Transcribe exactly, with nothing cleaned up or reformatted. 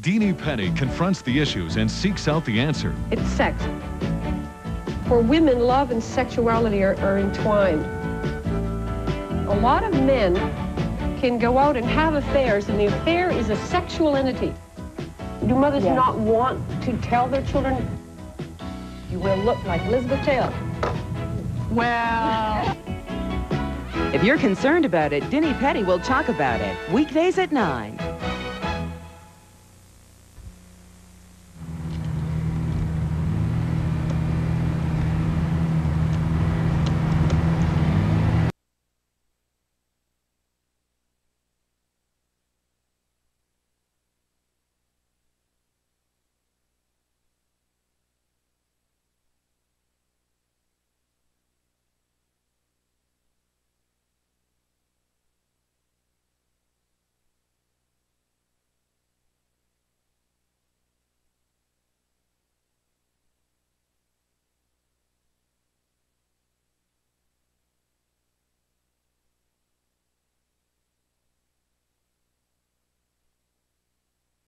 Dini Penny confronts the issues and seeks out the answer. It's sex. For women, love and sexuality are, are entwined. A lot of men can go out and have affairs, and the affair is a sexual entity. Do mothers Yes. not want to tell their children, you will look like Elizabeth Taylor? Well... If you're concerned about it, Dini Penny will talk about it. Weekdays at nine.